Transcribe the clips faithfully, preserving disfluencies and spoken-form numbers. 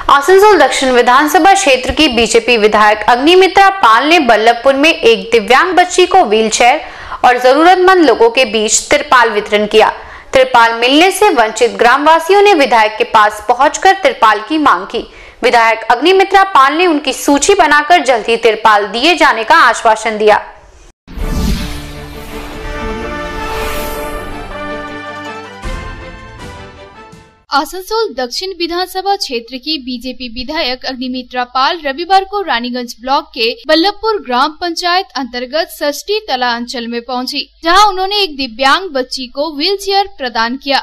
आसनसोल दक्षिण विधानसभा क्षेत्र की बीजेपी विधायक अग्निमित्रा पाल ने बल्लभपुर में एक दिव्यांग बच्ची को व्हीलचेयर और जरूरतमंद लोगों के बीच तिरपाल वितरण किया। तिरपाल मिलने से वंचित ग्रामवासियों ने विधायक के पास पहुंचकर तिरपाल की मांग की। विधायक अग्निमित्रा पाल ने उनकी सूची बनाकर जल्द ही तिरपाल दिए जाने का आश्वासन दिया। आसनसोल दक्षिण विधानसभा क्षेत्र की बीजेपी विधायक अग्निमित्रा पाल रविवार को रानीगंज ब्लॉक के बल्लभपुर ग्राम पंचायत अंतर्गत षष्ठी तला अंचल में पहुंची, जहां उन्होंने एक दिव्यांग बच्ची को व्हीलचेयर प्रदान किया।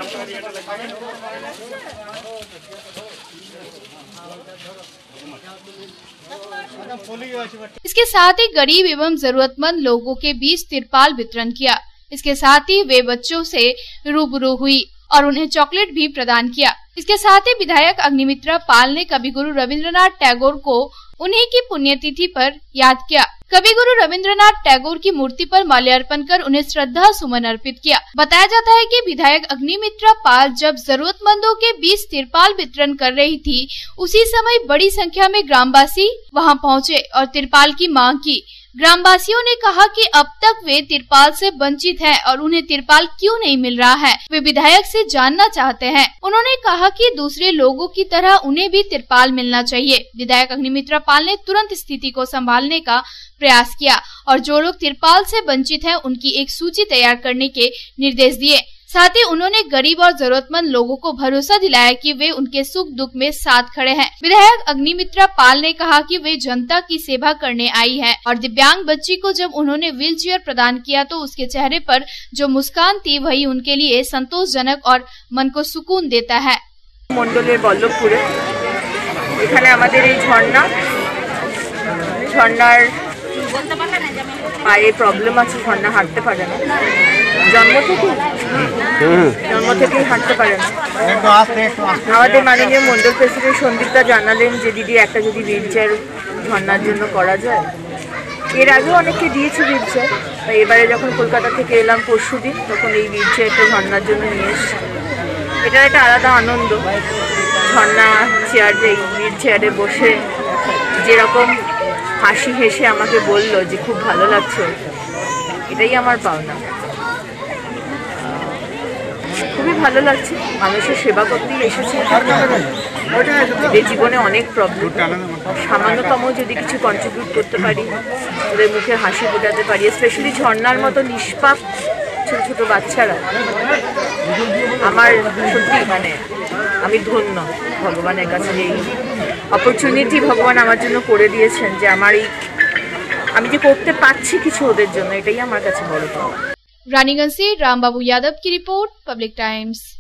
इसके साथ ही गरीब एवं जरूरतमंद लोगों के बीच तिरपाल वितरण किया। इसके साथ ही वे बच्चों से रूबरू हुई और उन्हें चॉकलेट भी प्रदान किया। इसके साथ ही विधायक अग्निमित्रा पाल ने कवि गुरु रविंद्रनाथ टैगोर को उन्हीं की पुण्यतिथि पर याद किया। कवि गुरु रविंद्रनाथ टैगोर की मूर्ति पर माल्यार्पण कर उन्हें श्रद्धा सुमन अर्पित किया। बताया जाता है कि विधायक अग्निमित्रा पाल जब जरूरतमंदों के बीच तिरपाल वितरण कर रही थी, उसी समय बड़ी संख्या में ग्रामवासी वहां पहुंचे और तिरपाल की मांग की। ग्रामवासियों ने कहा कि अब तक वे तिरपाल से वंचित हैं और उन्हें तिरपाल क्यों नहीं मिल रहा है, वे विधायक से जानना चाहते हैं। उन्होंने कहा कि दूसरे लोगों की तरह उन्हें भी तिरपाल मिलना चाहिए। विधायक अग्निमित्रा पाल ने तुरंत स्थिति को संभालने का प्रयास किया और जो लोग तिरपाल से वंचित हैं, उनकी एक सूची तैयार करने के निर्देश दिए। साथ ही उन्होंने गरीब और जरूरतमंद लोगों को भरोसा दिलाया कि वे उनके सुख दुख में साथ खड़े हैं। विधायक अग्निमित्रा पाल ने कहा कि वे जनता की सेवा करने आई है और दिव्यांग बच्ची को जब उन्होंने व्हीलचेयर प्रदान किया तो उसके चेहरे पर जो मुस्कान थी वही उनके लिए संतोषजनक और मन को सुकून देता है। मंडलेर बल्लभपुरे एखाने आमादेर এই ঝর্ণা ঝর্ণার পায়ে প্রবলেম আছে, ঝর্ণা হাঁটতে পারে না, জন্ম থেকে জন্ম থেকেই হাঁটতে পারে না। আমাদের মাননীয় মন্ডল প্রেসিডেন্ট সন্দীপদা জানালেন যে দিদি একটা যদি হুইলচেয়ার ঝর্ণার জন্য করা যায়। এর আগেও অনেককে দিয়েছি হুইলচেয়ার, তাই এবারে যখন কলকাতা থেকে এলাম পরশুদিন, তখন এই হুইলচেয়ারটা ঝর্ণার জন্য নিয়ে এসেছি। এটার একটা আলাদা আনন্দ। ঝর্ণা চেয়ারে হুইলচেয়ারে বসে যেরকম হাসি হেসে আমাকে বললো যে খুব ভালো লাগছে, এটাই আমার পাওনা। খুবই ভালো লাগছে, মানুষের সেবা করতেই এসেছি। এদের জীবনে অনেক প্রবলেম, সামান্যতম যদি কিছু কন্ট্রিবিউট করতে পারি, ওদের মুখে হাসি ফোটাতে পারি, স্পেশালি ঝর্ণার মতো নিষ্পাপ ছোট ছোট বাচ্চারা, আমার সত্যি মানে আমি ধন্য ভগবানের কাছে। এই অপরচুনিটি ভগবান আমার জন্য করে দিয়েছেন যে আমার এই আমি যে করতে পারছি কিছু ওদের জন্য, এটাই আমার কাছে বড় পাওয়া। रानीगंज से रामबाबू यादव की रिपोर्ट, पब्लिक टाइम्स।